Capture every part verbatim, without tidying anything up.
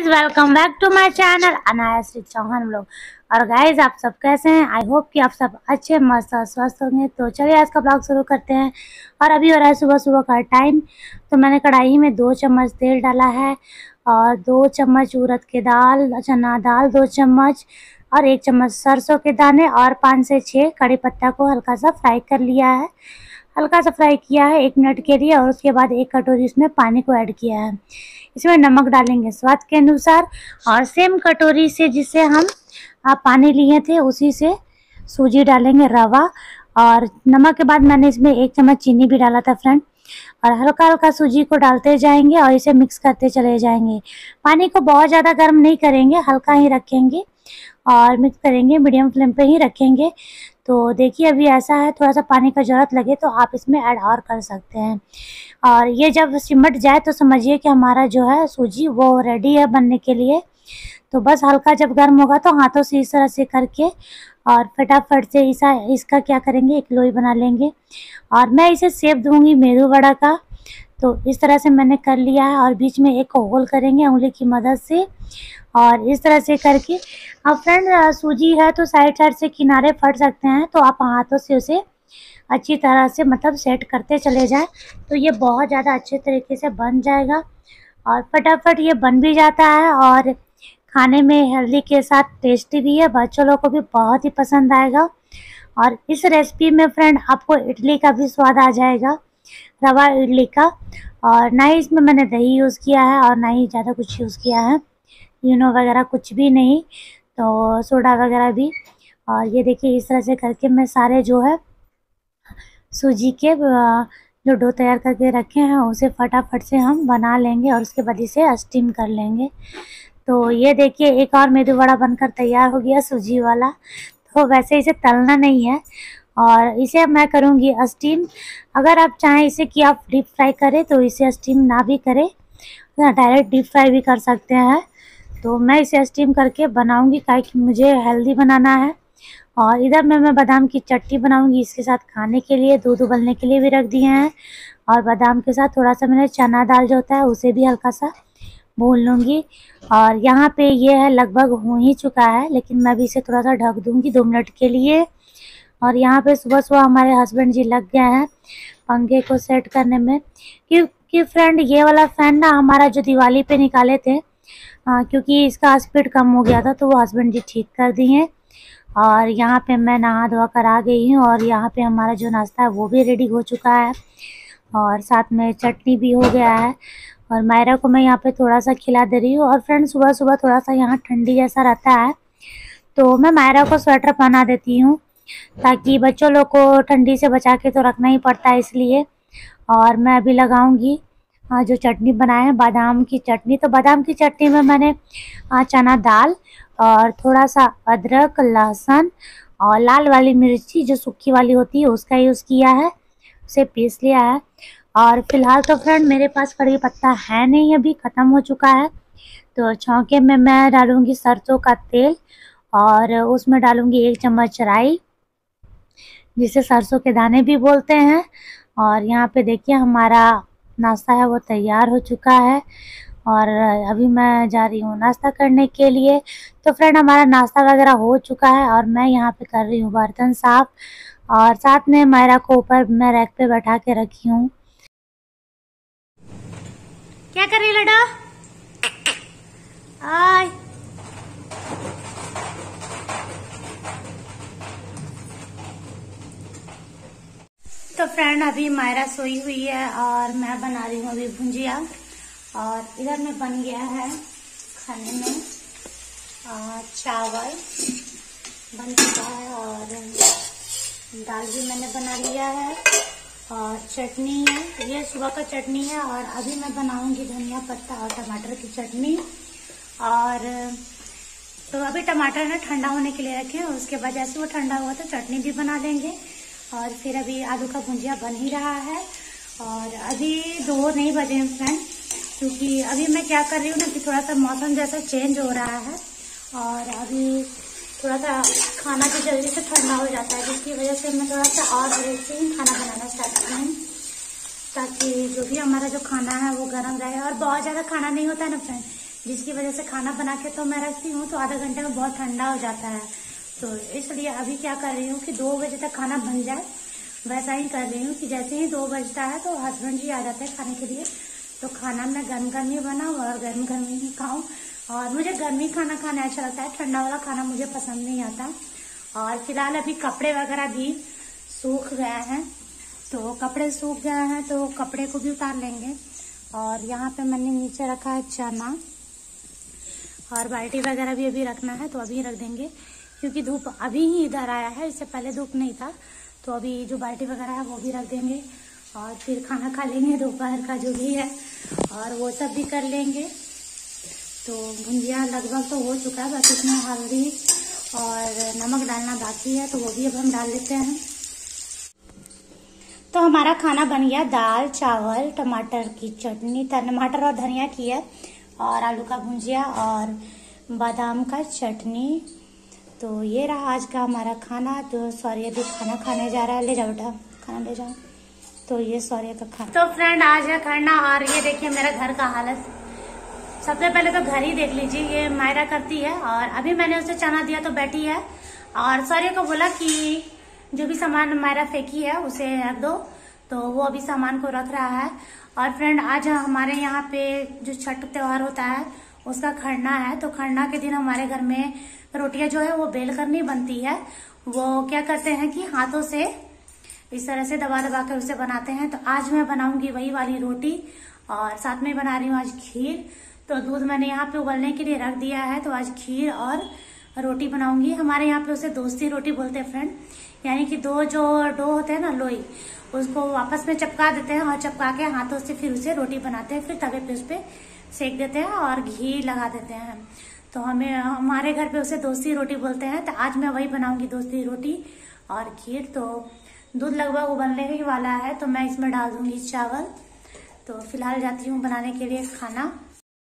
Welcome back to my channel Anayashree Chauhan vlog. और guys आप सब कैसे हैं? आई होप कि आप सब अच्छे मस्त और स्वस्थ होंगे। तो चलिए आज का ब्लॉग शुरू करते हैं। और अभी हो रहा है सुबह सुबह का टाइम। तो मैंने कढ़ाई में दो चम्मच तेल डाला है और दो चम्मच उड़द के दाल चना दाल दो चम्मच और एक चम्मच सरसों के दाने और पाँच से छः कड़ी पत्ता को हल्का सा फ्राई कर लिया है। हल्का सा फ्राई किया है एक मिनट के लिए और उसके बाद एक कटोरी इसमें पानी को ऐड किया है। इसमें नमक डालेंगे स्वाद के अनुसार और सेम कटोरी से जिससे हम आप पानी लिए थे उसी से सूजी डालेंगे रवा। और नमक के बाद मैंने इसमें एक चम्मच चीनी भी डाला था फ्रेंड। और हल्का हल्का सूजी को डालते जाएंगे और इसे मिक्स करते चले जाएंगे। पानी को बहुत ज़्यादा गर्म नहीं करेंगे, हल्का ही रखेंगे और मिक्स करेंगे, मीडियम फ्लेम पे ही रखेंगे। तो देखिए अभी ऐसा है, थोड़ा सा पानी का ज़रूरत लगे तो आप इसमें ऐड और कर सकते हैं। और ये जब सिमट जाए तो समझिए कि हमारा जो है सूजी वो रेडी है बनने के लिए। तो बस हल्का जब गर्म होगा तो हाथों से इस तरह से करके और फटाफट से इसा इसका क्या करेंगे, एक लोई बना लेंगे। और मैं इसे शेप दूंगी मेदू वड़ा का। तो इस तरह से मैंने कर लिया है और बीच में एक होल करेंगे उंगली की मदद से और इस तरह से करके। अब फ्रेंड सूजी है तो साइड साइड से किनारे फट सकते हैं, तो आप हाथों से उसे अच्छी तरह से मतलब सेट करते चले जाएं तो ये बहुत ज़्यादा अच्छे तरीके से बन जाएगा। और फटाफट ये बन भी जाता है और खाने में हेल्दी के साथ टेस्टी भी है, बच्चों लोग को भी बहुत ही पसंद आएगा। और इस रेसिपी में फ्रेंड आपको इडली का भी स्वाद आ जाएगा, रवा इडली का। और ना ही इसमें मैंने दही यूज़ किया है और ना ही ज़्यादा कुछ यूज़ किया है, यूनो वगैरह कुछ भी नहीं, तो सोडा वगैरह भी। और ये देखिए इस तरह से करके मैं सारे जो है सूजी के जो डो तैयार करके रखे हैं उसे फटाफट से हम बना लेंगे और उसके बाद इसे स्टीम कर लेंगे। तो ये देखिए एक और मेदू वड़ा बनकर तैयार हो गया सूजी वाला। तो वैसे इसे तलना नहीं है और इसे मैं करूँगी स्टीम। अगर आप चाहें इसे कि आप डीप फ्राई करें तो इसे स्टीम ना भी करें, डायरेक्ट डीप फ्राई भी कर सकते हैं। तो मैं इसे स्टीम करके बनाऊंगी ताकि मुझे हेल्दी बनाना है। और इधर में मैं बादाम की चटनी बनाऊंगी इसके साथ खाने के लिए, दूध उबलने के लिए भी रख दिए हैं। और बादाम के साथ थोड़ा सा मैंने चना दाल जो होता है उसे भी हल्का सा भून लूँगी। और यहाँ पे ये है लगभग हो ही चुका है, लेकिन मैं भी इसे थोड़ा सा ढक दूँगी दो मिनट के लिए। और यहाँ पे सुबह सुबह हमारे हस्बैंड जी लग गए हैं पंखे को सेट करने में, क्योंकि फ्रेंड ये वाला फ़ैन ना हमारा जो दिवाली पे निकाले थे, हाँ क्योंकि इसका स्पीड कम हो गया था तो वो हस्बैंड जी ठीक कर दिए। और यहाँ पे मैं नहा धोआ कर आ गई हूँ और यहाँ पे हमारा जो नाश्ता है वो भी रेडी हो चुका है और साथ में चटनी भी हो गया है। और मायरा को मैं यहाँ पे थोड़ा सा खिला दे रही हूँ। और फ्रेंड सुबह सुबह थोड़ा सा यहाँ ठंडी जैसा रहता है तो मैं मायरा को स्वेटर पहना देती हूँ ताकि बच्चों लोग को ठंडी से बचा के तो रखना ही पड़ता है इसलिए। और मैं अभी लगाऊंगी जो चटनी बनाए हैं बादाम की चटनी। तो बादाम की चटनी में मैंने चना दाल और थोड़ा सा अदरक लहसुन और लाल वाली मिर्ची जो सूखी वाली होती है उसका यूज़ किया है, उसे पीस लिया है। और फिलहाल तो फ्रेंड मेरे पास कड़ी पत्ता है नहीं, अभी ख़त्म हो चुका है। तो छौंके में मैं डालूँगी सरसों का तेल और उसमें डालूँगी एक चम्मच राई जिसे सरसों के दाने भी बोलते हैं। और यहाँ पे देखिए हमारा नाश्ता है वो तैयार हो चुका है और अभी मैं जा रही हूँ नाश्ता करने के लिए। तो फ्रेंड हमारा नाश्ता वगैरह हो चुका है और मैं यहाँ पे कर रही हूँ बर्तन साफ और साथ में मायरा को ऊपर मैं रैक पे बैठा के रखी हूँ। क्या कर रही लड़ा? आय तो फ्रेंड अभी मायरा सोई हुई है और मैं बना रही हूँ अभी भुंजिया। और इधर में बन गया है खाने में चावल बन चुका है और दाल भी मैंने बना लिया है और चटनी है, ये सुबह का चटनी है। और अभी मैं बनाऊंगी धनिया पत्ता और टमाटर की चटनी। और तो अभी टमाटर ना ठंडा होने के लिए रखे हैं, उसके बाद जैसे वो ठंडा हुआ तो चटनी भी बना देंगे। और फिर अभी आलू का भुंजिया बन ही रहा है। और अभी दो नहीं बजे हैं फ्रेंड, क्योंकि अभी मैं क्या कर रही हूँ ना कि थोड़ा सा मौसम जैसा चेंज हो रहा है और अभी थोड़ा सा खाना भी जल्दी से ठंडा हो जाता है, जिसकी वजह से मैं थोड़ा सा और देर से ही खाना बनाना स्टार्ट कर रही हूँ ताकि जो भी हमारा जो खाना है वो गर्म रहे। और बहुत ज़्यादा खाना नहीं होता है ना फ्रेंड, जिसकी वजह से खाना बना के तो मैं रखती हूँ तो आधा घंटे में बहुत ठंडा हो जाता है। तो इसलिए अभी क्या कर रही हूँ कि दो बजे तक खाना बन जाए, वैसा ही कर रही हूँ कि जैसे ही दो बजता है तो हस्बैंड जी आ जाते हैं खाने के लिए, तो खाना मैं गर्म गर्म ही बनाऊँ और गर्म गर्म ही खाऊँ। और मुझे गर्मी खाना खाना अच्छा लगता है, ठंडा वाला खाना मुझे पसंद नहीं आता। और फिलहाल अभी कपड़े वगैरह भी सूख गए हैं, तो कपड़े सूख गए हैं तो कपड़े को भी उतार लेंगे। और यहाँ पे मैंने नीचे रखा है चना, और बाल्टी वगैरह भी अभी रखना है तो अभी रख देंगे, क्योंकि धूप अभी ही इधर आया है, इससे पहले धूप नहीं था। तो अभी जो बाल्टी वगैरह है वो भी रख देंगे और फिर खाना खा लेंगे दोपहर का जो भी है, और वो सब भी कर लेंगे। तो भुंजिया लगभग तो हो चुका है, बस इसमें हल्दी और नमक डालना बाकी है, तो वो भी अब हम डाल लेते हैं। तो हमारा खाना बन गया, दाल चावल टमाटर की चटनी, टमाटर और धनिया की है, और आलू का भुंजिया और बादाम का चटनी। तो ये रहा आज का हमारा खाना। तो सॉरी अभी खाना खाने जा रहा है, ले जाओ बेटा खाना ले जाओ। तो ये सॉरी का खाना। तो फ्रेंड आज है खाना, और ये देखिए मेरा घर का हालत। सबसे पहले तो घर ही देख लीजिए, ये मायरा करती है, और अभी मैंने उसे चना दिया तो बैठी है। और सॉरी को बोला कि जो भी सामान मायरा फेंकी है उसे रख दो, तो वो अभी सामान को रख रहा है। और फ्रेंड आज हमारे यहाँ पे जो छठ त्योहार होता है उसका खरना है, तो खरना के दिन हमारे घर में रोटियां जो है वो बेल कर नहीं बनती है, वो क्या करते हैं कि हाथों से इस तरह से दबा दबा कर उसे बनाते हैं। तो आज मैं बनाऊंगी वही वाली रोटी, और साथ में बना रही हूँ आज खीर। तो दूध मैंने यहाँ पे उबलने के लिए रख दिया है, तो आज खीर और रोटी बनाऊंगी। हमारे यहाँ पे उसे दोस्ती रोटी बोलते हैं फ्रेंड, यानी कि दो जो डो होते हैं ना लोई, उसको आपस में चपका देते हैं और चपका के हाथों से फिर उसे रोटी बनाते हैं, फिर तवे पे उस पर सेक देते हैं और घी लगा देते हैं। तो हमें हमारे घर पे उसे दोस्ती रोटी बोलते हैं। तो आज मैं वही बनाऊंगी, दोस्ती रोटी और खीर। तो दूध लगभग उबलने ही वाला है, तो मैं इसमें डाल दूंगी चावल। तो फिलहाल जाती हूँ बनाने के लिए खाना।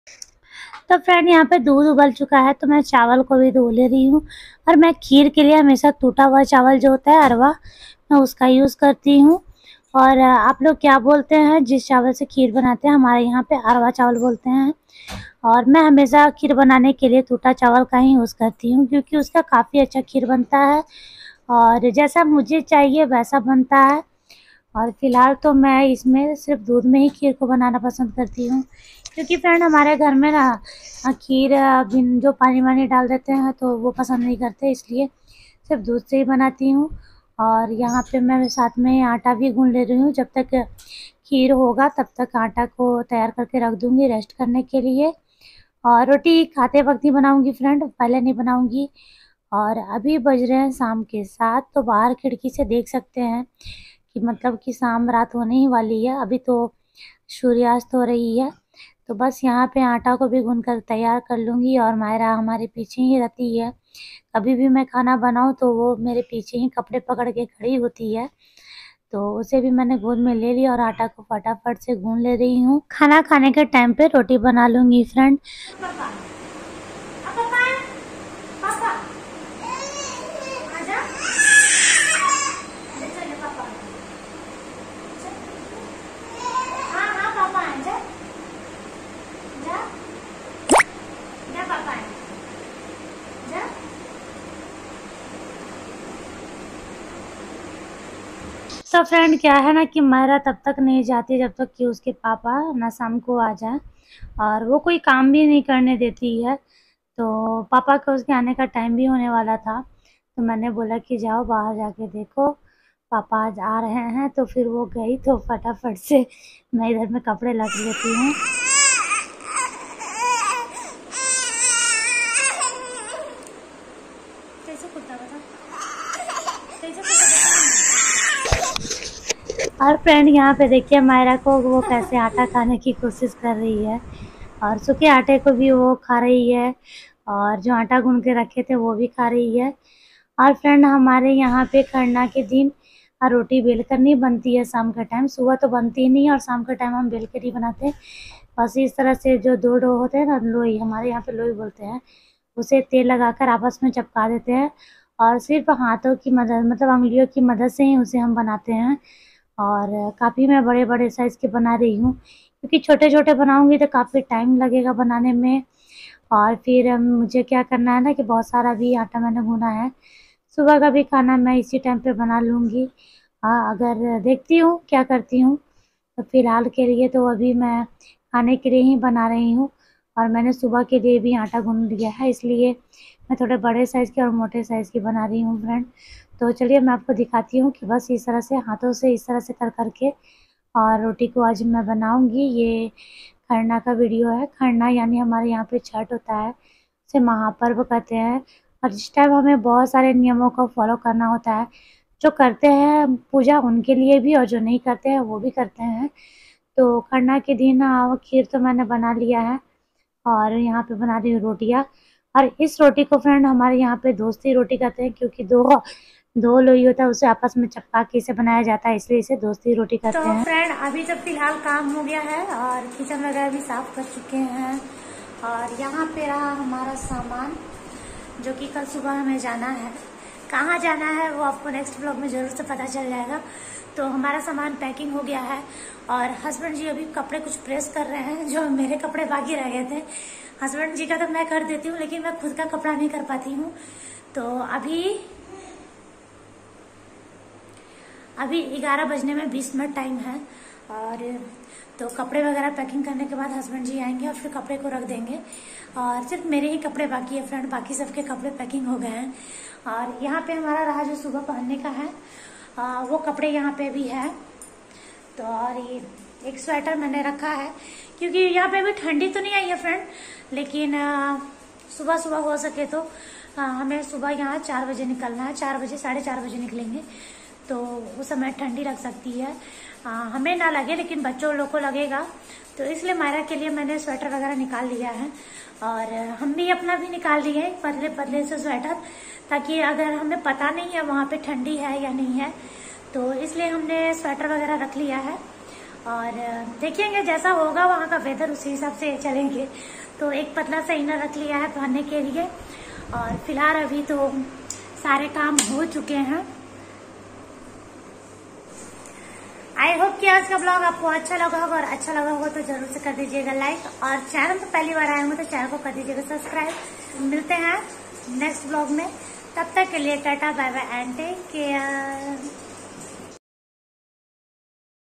तो फ्रेंड यहाँ पे दूध उबल चुका है, तो मैं चावल को भी धो ले रही हूँ। और मैं खीर के लिए हमेशा टूटा हुआ चावल जो होता है अरवा, मैं उसका यूज़ करती हूँ। और आप लोग क्या बोलते हैं जिस चावल से खीर बनाते हैं? हमारे यहाँ पे अरवा चावल बोलते हैं। और मैं हमेशा खीर बनाने के लिए टूटा चावल का ही यूज़ करती हूँ, क्योंकि उसका काफ़ी अच्छा खीर बनता है और जैसा मुझे चाहिए वैसा बनता है। और फिलहाल तो मैं इसमें सिर्फ दूध में ही खीर को बनाना पसंद करती हूँ, क्योंकि फ्रेंड हमारे घर में ना खीर बिन जो पानी वानी डाल देते हैं तो वो पसंद नहीं करते, इसलिए सिर्फ दूध से ही बनाती हूँ। और यहाँ पे मैं साथ में आटा भी गूंद ले रही हूँ, जब तक खीर होगा तब तक आटा को तैयार करके रख दूँगी रेस्ट करने के लिए। और रोटी खाते वक्त ही बनाऊँगी फ्रेंड, पहले नहीं बनाऊँगी। और अभी बज रहे हैं शाम के सात, तो बाहर खिड़की से देख सकते हैं कि मतलब कि शाम रात होने ही वाली है, अभी तो सूर्यास्त हो रही है। तो बस यहाँ पे आटा को भी गूंद कर तैयार कर लूँगी। और मायरा हमारे पीछे ही रहती है, कभी भी मैं खाना बनाऊँ तो वो मेरे पीछे ही कपड़े पकड़ के खड़ी होती है। तो उसे भी मैंने गोद में ले लिया और आटा को फटाफट से गूंद ले रही हूँ। खाना खाने के टाइम पे रोटी बना लूँगी फ्रेंड। तो फ्रेंड क्या है ना कि मायरा तब तक नहीं जाती जब तक कि उसके पापा ना शाम को आ जाए, और वो कोई काम भी नहीं करने देती है। तो पापा का उसके आने का टाइम भी होने वाला था, तो मैंने बोला कि जाओ बाहर जाके देखो पापा आज आ रहे हैं। तो फिर वो गई, तो फटाफट से मैं इधर में कपड़े लग लेती हूँ। और फ्रेंड यहाँ पे देखिए मायरा को वो कैसे आटा खाने की कोशिश कर रही है, और सूखे आटे को भी वो खा रही है, और जो आटा गूंद के रखे थे वो भी खा रही है। और फ्रेंड हमारे यहाँ पे खरना के दिन रोटी बेल कर नहीं बनती है शाम के टाइम, सुबह तो बनती ही नहीं है और शाम के टाइम हम बेल कर ही बनाते हैं। बस इस तरह से जो दो डो होते हैं ना, लोई हमारे यहाँ पे लोई बोलते हैं, उसे तेल लगाकर आपस में चपका देते हैं, और सिर्फ हाथों की मदद मतलब उंगलियों की मदद से ही उसे हम बनाते हैं। और काफ़ी मैं बड़े बड़े साइज़ के बना रही हूँ, क्योंकि छोटे छोटे बनाऊँगी तो काफ़ी टाइम लगेगा बनाने में। और फिर मुझे क्या करना है ना कि बहुत सारा भी आटा मैंने गूना है, सुबह का भी खाना मैं इसी टाइम पे बना लूँगी। हाँ, अगर देखती हूँ क्या करती हूँ। तो फ़िलहाल के लिए तो अभी मैं खाने के लिए ही बना रही हूँ, और मैंने सुबह के लिए भी आटा गूँध लिया है, इसलिए मैं थोड़े बड़े साइज़ की और मोटे साइज़ की बना रही हूँ फ्रेंड। तो चलिए मैं आपको दिखाती हूँ कि बस इस तरह से हाथों से इस तरह से कर कर के और रोटी को आज मैं बनाऊँगी। ये खरना का वीडियो है। खरना यानी हमारे यहाँ पे छठ होता है, उसे महापर्व कहते हैं, और इस टाइम हमें बहुत सारे नियमों को फॉलो करना होता है। जो करते हैं पूजा उनके लिए भी, और जो नहीं करते हैं वो भी करते हैं। तो खरना के दिन अ, खीर तो मैंने बना लिया है, और यहाँ पे बना रही हूँ रोटियाँ। और इस रोटी को फ्रेंड हमारे यहाँ पे दोस्ती रोटी कहते हैं, क्योंकि दो दो लोई होता है, उसे आपस में चपका के इसे बनाया जाता है, इसलिए इसे दोस्ती रोटी कहते हैं। तो फ्रेंड अभी तो फिलहाल काम हो गया है और किचन वगैरह भी साफ कर चुके हैं, और यहाँ पे रहा हमारा सामान जो कि कल सुबह हमें जाना है। कहाँ जाना है वो आपको नेक्स्ट ब्लॉग में ज़रूर से पता चल जाएगा। तो हमारा सामान पैकिंग हो गया है, और हस्बैंड जी अभी कपड़े कुछ प्रेस कर रहे हैं, जो मेरे कपड़े बाकी रह गए थे। हस्बैंड जी का तो मैं कर देती हूँ, लेकिन मैं खुद का कपड़ा नहीं कर पाती हूँ। तो अभी अभी ग्यारह बजने में बीस मिनट टाइम है, और तो कपड़े वगैरह पैकिंग करने के बाद हस्बैंड जी आएंगे और फिर कपड़े को रख देंगे। और सिर्फ मेरे ही कपड़े बाकी है फ्रेंड, बाकी सबके कपड़े पैकिंग हो गए हैं। और यहाँ पे हमारा रहा जो सुबह पहनने का है, आ, वो कपड़े यहाँ पे भी है। तो और ये एक स्वेटर मैंने रखा है, क्योंकि यहाँ पे अभी ठंडी तो नहीं आई है फ्रेंड, लेकिन आ, सुबह सुबह हो सके तो आ, हमें सुबह यहाँ चार बजे निकलना है। चार बजे साढ़े चार बजे निकलेंगे, तो उस समय ठंडी लग सकती है। आ, हमें ना लगे लेकिन बच्चों लोग को लगेगा, तो इसलिए मायरा के लिए मैंने स्वेटर वगैरह निकाल लिया है। और हम भी अपना भी निकाल लिए हैं पतले पतले से स्वेटर, ताकि अगर हमें पता नहीं है वहाँ पे ठंडी है या नहीं है, तो इसलिए हमने स्वेटर वगैरह रख लिया है। और देखेंगे जैसा होगा वहाँ का वेदर, उसी हिसाब से चलेंगे। तो एक पतला सा इनर रख लिया है पहनने के लिए। और फिलहाल अभी तो सारे काम हो चुके हैं। आई होप कि आज का ब्लॉग आपको अच्छा लगा होगा, और अच्छा लगा होगा तो जरूर से कर दीजिएगा लाइक, और चैनल पर पहली बार आए होंगे तो चैनल को कर दीजिएगा सब्सक्राइब। मिलते हैं नेक्स्ट ब्लॉग में, तब तक के लिए tata bye bye and take care.